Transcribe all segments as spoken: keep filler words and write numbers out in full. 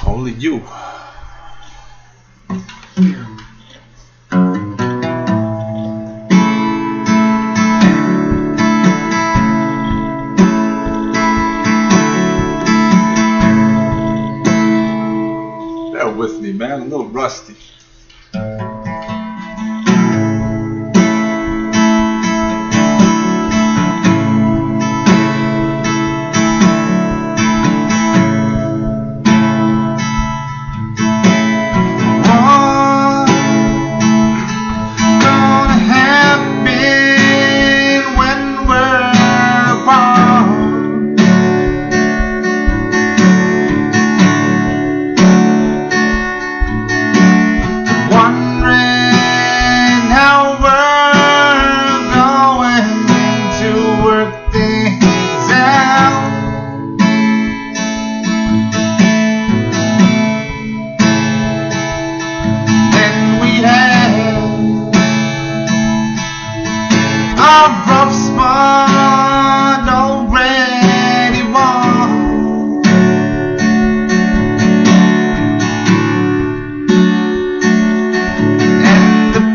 Only you. Bear with me, man. I'm a little rusty. A rough spot already won, and the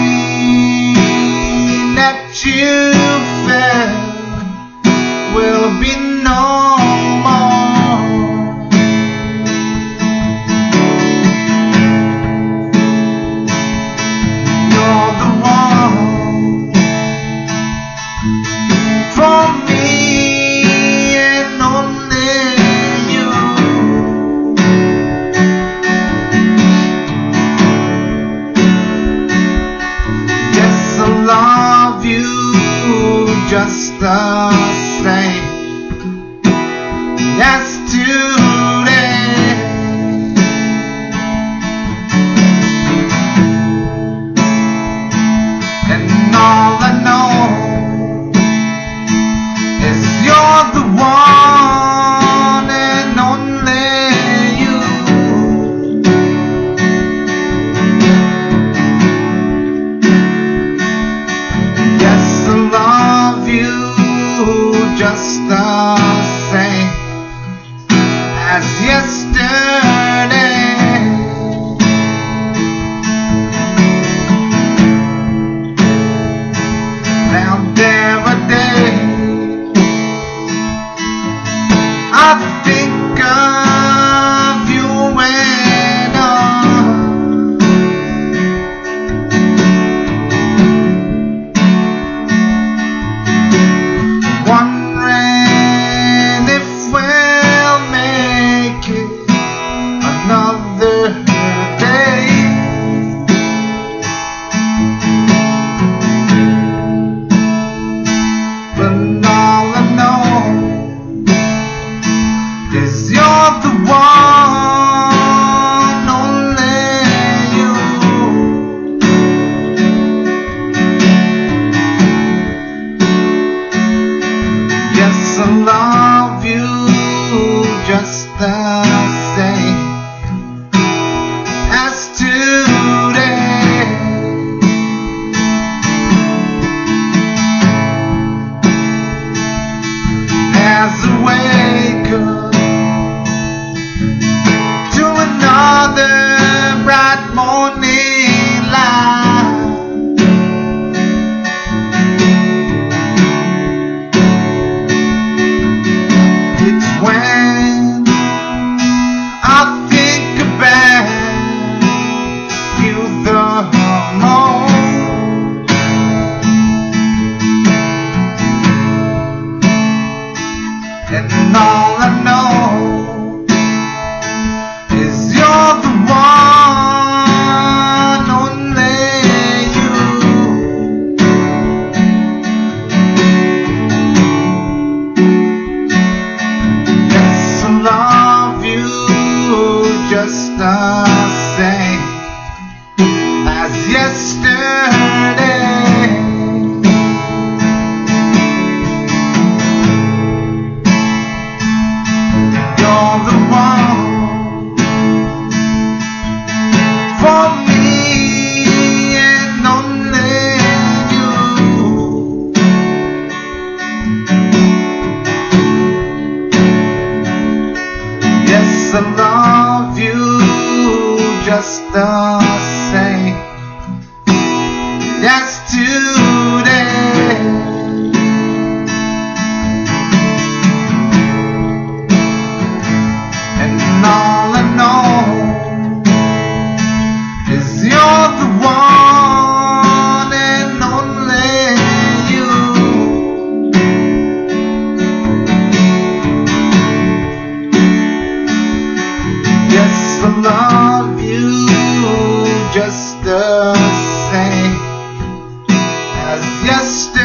pain that you felt will be no more. You're the one for me, and only you. Yes, I love you just the same as today. And all I know, you're the one and only you. Yes, I love you just the same as yesterday. Now there are days I think of you when I'm wondering if we'll make it another day. But all I know is you're the one, only you. Yes, I love you just the same as today. As I wake up to another bright morning light, it's when I think about you the most. And all I know is you're the one, only you. Yes, I love you just the same as yesterday. just the same. Yesterday. And all I know is you're the one and only you. Yes, I love you just the same as yesterday.